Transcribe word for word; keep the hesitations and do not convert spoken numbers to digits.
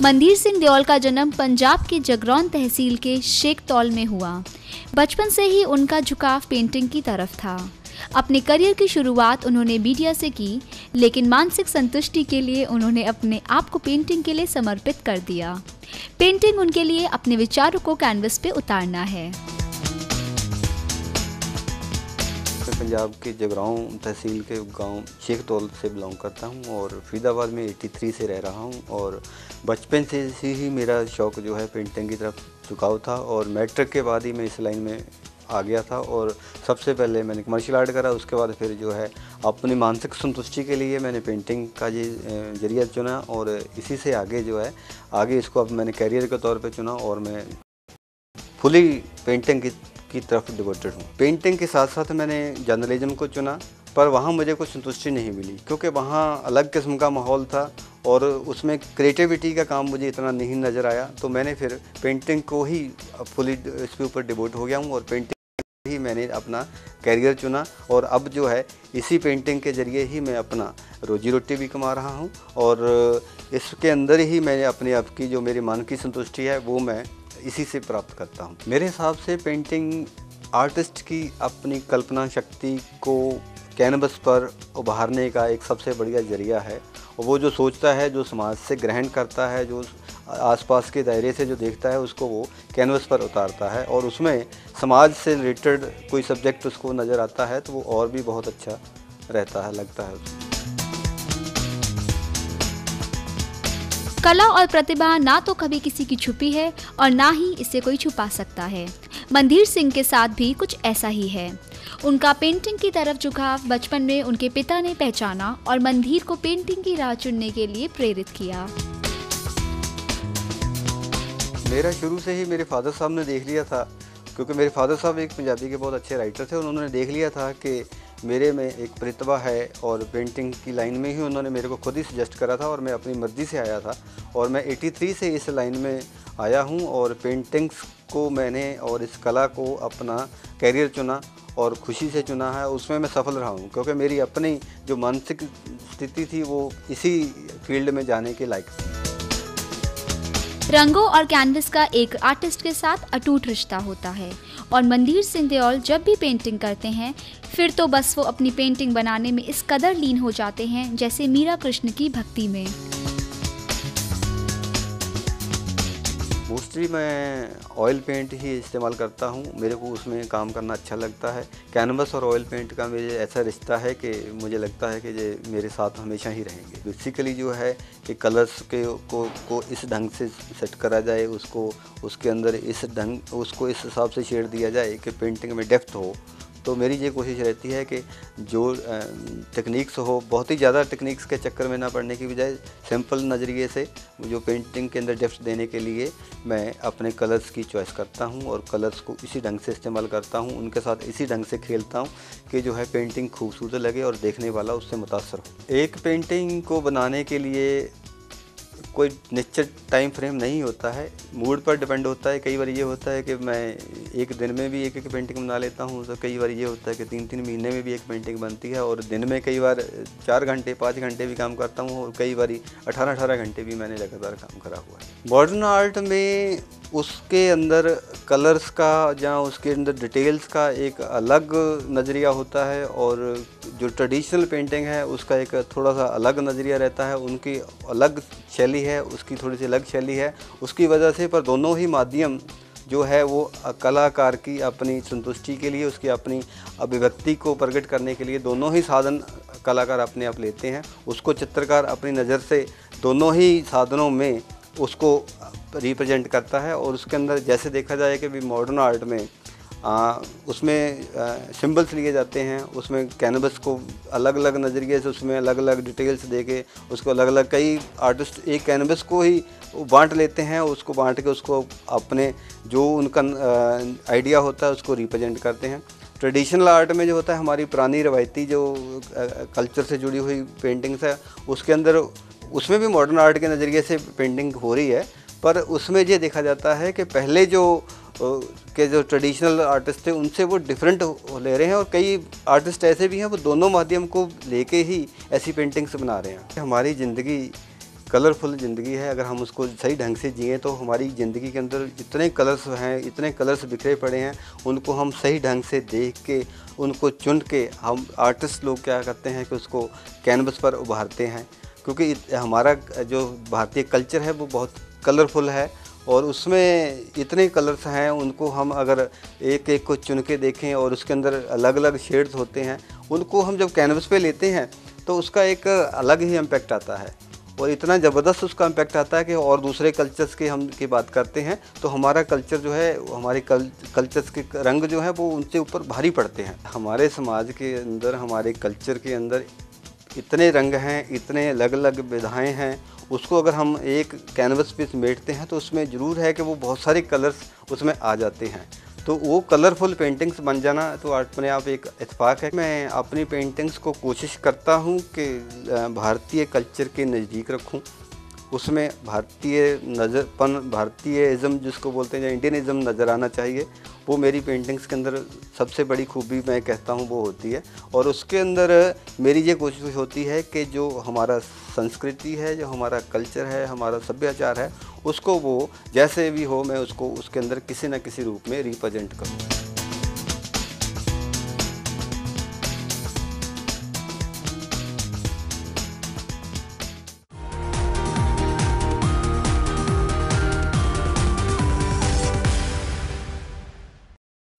मनधीर सिंह देओल का जन्म पंजाब के जगरौन तहसील के शेखतौल में हुआ। बचपन से ही उनका झुकाव पेंटिंग की तरफ था। अपने करियर की शुरुआत उन्होंने मीडिया से की, लेकिन मानसिक संतुष्टि के लिए उन्होंने अपने आप को पेंटिंग के लिए समर्पित कर दिया। पेंटिंग उनके लिए अपने विचारों को कैनवस पे उतारना है। मैं पंजाब के जगराऊं तहसील के गांव शेखतौल से बिलोंग करता हूं और फरीदाबाद में तिरासी से रह रहा हूं और बचपन से ही मेरा शौक़ जो है पेंटिंग की तरफ झुकाव था और मैट्रिक के बाद ही मैं इस लाइन में आ गया था। और सबसे पहले मैंने कमर्शियल आर्ट करा, उसके बाद फिर जो है अपनी मानसिक संतुष्टि के लिए मैंने पेंटिंग का ये जरिया चुना और इसी से आगे जो है आगे इसको अब मैंने कैरियर के तौर पे चुना और मैं फुली पेंटिंग की की तरफ डिवोटेड हूँ। पेंटिंग के साथ साथ मैंने जर्नलिज्म को चुना, पर वहाँ मुझे कुछ संतुष्टि नहीं मिली क्योंकि वहाँ अलग किस्म का माहौल था और उसमें क्रिएटिविटी का काम मुझे इतना नहीं नज़र आया। तो मैंने फिर पेंटिंग को ही फुली इसके ऊपर डिवोट हो गया हूँ और पेंटिंग ही मैंने अपना कैरियर चुना और अब जो है इसी पेंटिंग के ज़रिए ही मैं अपना रोजी रोटी भी कमा रहा हूँ और इसके अंदर ही मैंने अपने आप की जो मेरी मन की संतुष्टि है वो मैं इसी से प्राप्त करता हूँ। मेरे हिसाब से पेंटिंग आर्टिस्ट की अपनी कल्पना शक्ति को कैनवस पर उभारने का एक सबसे बढ़िया जरिया है और वो जो सोचता है, जो समाज से ग्रहण करता है, जो आसपास के दायरे से जो देखता है उसको वो कैनवस पर उतारता है और उसमें समाज से रिलेटेड कोई सब्जेक्ट उसको नज़र आता है तो वो और भी बहुत अच्छा रहता है, लगता है उसको। कला और प्रतिभा ना तो कभी किसी की छुपी है और ना ही इसे कोई छुपा सकता है। मनधीर सिंह के साथ भी कुछ ऐसा ही है। उनका पेंटिंग की तरफ झुकाव बचपन में उनके पिता ने पहचाना और मनधीर को पेंटिंग की राह चुनने के लिए प्रेरित किया। मेरा शुरू से ही मेरे फादर साहब ने देख लिया था क्योंकि मेरे फादर साहब एक पंजाबी के बहुत अच्छे राइटर थे। उन्होंने देख लिया था कि मेरे में एक प्रतिभा है और पेंटिंग की लाइन में ही उन्होंने मेरे को खुद ही सजेस्ट करा था और मैं अपनी मर्ज़ी से आया था और मैं तिरासी से इस लाइन में आया हूं और पेंटिंग्स को मैंने और इस कला को अपना कैरियर चुना और खुशी से चुना है। उसमें मैं सफल रहा हूं क्योंकि मेरी अपनी जो मानसिक स्थिति थी वो इसी फील्ड में जाने के लायक थी। रंगों और कैनवस का एक आर्टिस्ट के साथ अटूट रिश्ता होता है और मनधीर सिंह देओल जब भी पेंटिंग करते हैं फिर तो बस वो अपनी पेंटिंग बनाने में इस कदर लीन हो जाते हैं जैसे मीरा कृष्ण की भक्ति में। मोस्टली मैं ऑयल पेंट ही इस्तेमाल करता हूँ, मेरे को उसमें काम करना अच्छा लगता है। कैनवस और ऑयल पेंट का मेरे ऐसा रिश्ता है कि मुझे लगता है कि ये मेरे साथ हमेशा ही रहेंगे। बेसिकली जो है कि कलर्स के को को इस ढंग से सेट करा जाए, उसको उसके अंदर इस ढंग उसको इस हिसाब से शेड दिया जाए कि पेंटिंग में डेप्थ हो। तो मेरी ये कोशिश रहती है कि जो टेक्निक्स हो, बहुत ही ज़्यादा टेक्निक्स के चक्कर में ना पड़ने की बजाय सिंपल नज़रिए से जो पेंटिंग के अंदर डेप्थ देने के लिए मैं अपने कलर्स की चॉइस करता हूं और कलर्स को इसी ढंग से इस्तेमाल करता हूं, उनके साथ इसी ढंग से खेलता हूं कि जो है पेंटिंग खूबसूरत लगे और देखने वाला उससे मुतासर हो। एक पेंटिंग को बनाने के लिए कोई निश्चित टाइम फ्रेम नहीं होता है, मूड पर डिपेंड होता है। कई बार ये होता है कि मैं एक दिन में भी एक एक पेंटिंग बना लेता हूँ, तो कई बार ये होता है कि तीन तीन महीने में भी एक पेंटिंग बनती है और दिन में कई बार चार घंटे पाँच घंटे भी काम करता हूँ और कई बार अठारह अठारह घंटे भी मैंने लगातार काम करा हुआ है। मॉडर्न आर्ट में उसके अंदर कलर्स का या उसके अंदर डिटेल्स का एक अलग नज़रिया होता है और जो ट्रेडिशनल पेंटिंग है उसका एक थोड़ा सा अलग नज़रिया रहता है। उनकी अलग शैली है, उसकी थोड़ी सी अलग शैली है, उसकी वजह से पर दोनों ही माध्यम जो है वो कलाकार की अपनी संतुष्टि के लिए, उसकी अपनी अभिव्यक्ति को प्रकट करने के लिए दोनों ही साधन कलाकार अपने आप लेते हैं। उसको चित्रकार अपनी नज़र से दोनों ही साधनों में उसको रिप्रेजेंट करता है और उसके अंदर जैसे देखा जाए कि भी मॉडर्न आर्ट में आ, उसमें सिंबल्स लिए जाते हैं, उसमें कैनवस को अलग अलग नज़रिए से उसमें अलग अलग डिटेल्स देके उसको अलग अलग कई आर्टिस्ट एक कैनवस को ही बांट लेते हैं, उसको बांट के उसको अपने जो उनका आइडिया होता है उसको रिप्रेजेंट करते हैं। ट्रेडिशनल आर्ट में जो होता है हमारी पुरानी रवायती जो कल्चर से जुड़ी हुई पेंटिंग्स है उसके अंदर उसमें भी मॉडर्न आर्ट के नज़रिए से पेंटिंग हो रही है, पर उसमें ये देखा जाता है कि पहले जो के जो ट्रेडिशनल आर्टिस्ट थे उनसे वो डिफरेंट ले रहे हैं और कई आर्टिस्ट ऐसे भी हैं वो दोनों माध्यम को लेके ही ऐसी पेंटिंग्स बना रहे हैं। हमारी ज़िंदगी कलरफुल ज़िंदगी है। अगर हम उसको सही ढंग से जिएँ तो हमारी ज़िंदगी के अंदर जितने कलर्स हैं, इतने कलर्स बिखरे पड़े हैं, उनको हम सही ढंग से देख के, उनको चुन के, हम आर्टिस्ट लोग क्या करते हैं कि उसको कैनवस पर उभारते हैं। क्योंकि हमारा जो भारतीय कल्चर है वो बहुत कलरफुल है और उसमें इतने कलर्स हैं, उनको हम अगर एक एक को चुन के देखें और उसके अंदर अलग अलग शेड्स होते हैं, उनको हम जब कैनवस पे लेते हैं तो उसका एक अलग ही इम्पैक्ट आता है और इतना ज़बरदस्त उसका इम्पैक्ट आता है कि और दूसरे कल्चर्स की हम की बात करते हैं तो हमारा कल्चर जो है, हमारे कल कल्चर्स के रंग जो है वो उनसे ऊपर भारी पड़ते हैं। हमारे समाज के अंदर, हमारे कल्चर के अंदर इतने रंग हैं, इतने अलग अलग विधाएँ हैं, उसको अगर हम एक कैनवस पे समेटते हैं तो उसमें ज़रूर है कि वो बहुत सारे कलर्स उसमें आ जाते हैं। तो वो कलरफुल पेंटिंग्स बन जाना तो अपने आप एक इत्तेफाक है। मैं अपनी पेंटिंग्स को कोशिश करता हूँ कि भारतीय कल्चर के नज़दीक रखूँ, उसमें भारतीय नज़रपन, भारतीयइज़्म जिसको बोलते हैं या इंडियनिज़्म नज़र आना चाहिए। वो मेरी पेंटिंग्स के अंदर सबसे बड़ी खूबी मैं कहता हूँ वो होती है और उसके अंदर मेरी ये कोशिश होती है कि जो हमारा संस्कृति है, जो हमारा कल्चर है, हमारा सभ्याचार है, उसको वो जैसे भी हो मैं उसको उसके अंदर किसी न किसी रूप में रिप्रेजेंट करूँ।